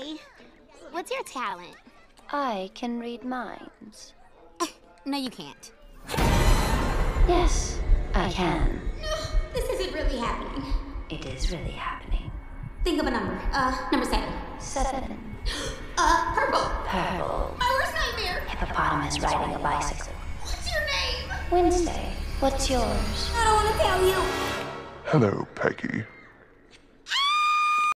Hi. What's your talent? I can read minds. No, you can't. Yes, I can. No, this isn't really happening. It is really happening. Think of a number. Number 7. 7. Purple. Purple. My worst nightmare. Hippopotamus riding a bicycle. What's your name? Wednesday. What's yours? I don't want to tell you. Hello, Peggy.